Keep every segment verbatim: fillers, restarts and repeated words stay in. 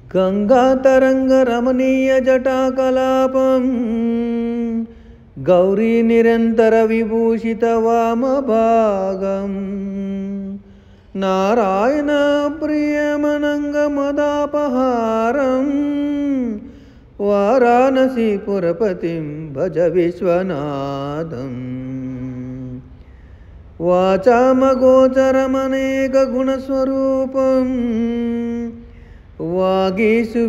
गङ्गातरङ्गरमणीयजटाकलापं गौरीनिरन्तरविभूषितवामभागं नारायणप्रियमनङ्गमदापहारं वाराणसीपुरपतिं भज विश्वनाथम्। वाचामगोचरमनेकगुणस्वरूपं वागीषु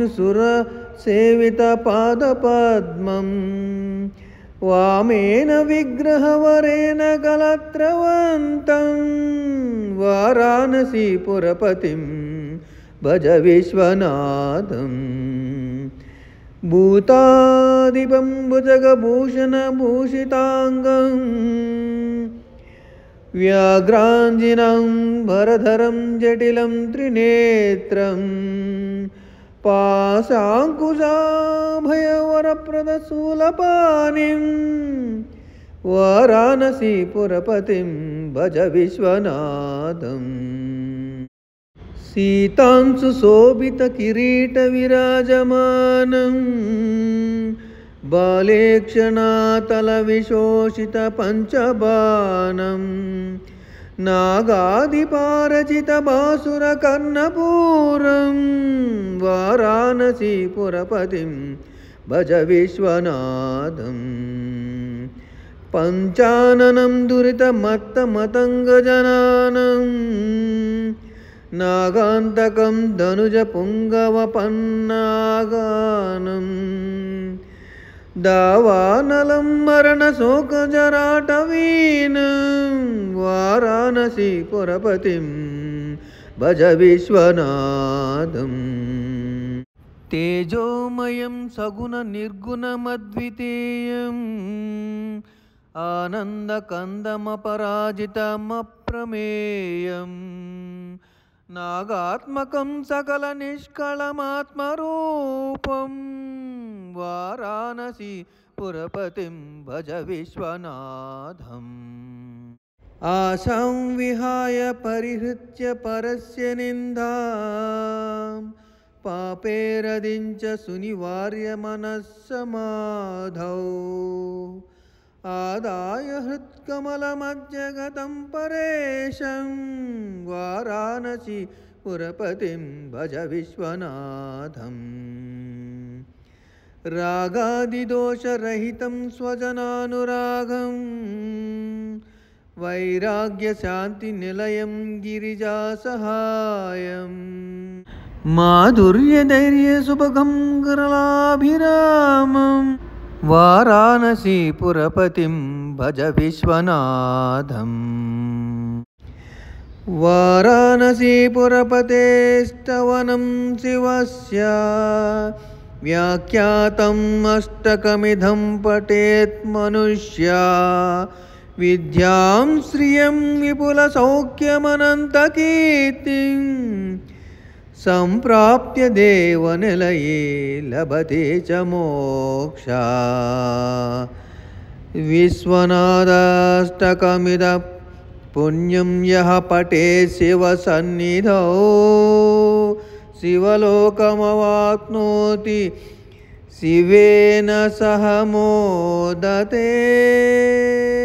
विष्णुसुरसेवितपादपद्मं वामेन विग्रहवरेण कलत्रवन्तं वाराणसीपुरपतिं भज विश्वनाथम्। भूतादिपं भुजगभूषणभूषिताङ्गं व्याघ्राञ्जिनं भरधरं जटिलं त्रिनेत्रं पाशाङ्कुशाभयवरप्रदशूलपाणिं वाराणसीपुरपतिं भज विश्वनाथम्। सीतांशुशोभितकिरीटविराजमानं बालेक्षणातलविशोषितपञ्चबाणं नागादिपारचितबासुरकर्णपूरं वाराणसीपुरपतिं भज विश्वनाथम्। पञ्चाननं दुरितमत्तमतङ्गजनानं नागान्तकं धनुजपुङ्गवपन्नागानं दावानलं मरणशोकजराटवीनं वाराणसीपुरपतिं भज विश्वनाथम्। तेजोमयं सगुणनिर्गुणमद्वितीयम् आनन्दकन्दमपराजितमप्रमेयम् नागात्मकं सकलनिष्कळमात्मरूपं वाराणसीपुरपतिं भज विश्वनाथम्। आशां विहाय परिहृत्य परस्य निन्दां पापेरदिञ्च सुनिवार्य मनस्समाधौ आदाय हृत्कमलमध्यगतं परेशं वाराणसीपुरपतिं भज विश्वनाथम्। रागादिदोषरहितं स्वजनानुरागं वैराग्यशान्तिनिलयं गिरिजासहायं माधुर्यधैर्यसुभगं गरलाभिरामं वाराणसीपुरपतिं भज विश्वनाथम्। वाराणसीपुरपतेस्तवनं शिवस्य व्याख्यातम् अष्टकमिदं पठेत् मनुष्या विद्यां श्रियं विपुलसौख्यमनन्तकीर्तिं सम्प्राप्य देवनिलये लभते च मोक्षा। विश्वनाथाष्टकमिदं पुण्यं यः पठेत् शिवसन्निधौ शिवलोकमवाप्नोति शिवेन सह मोदते।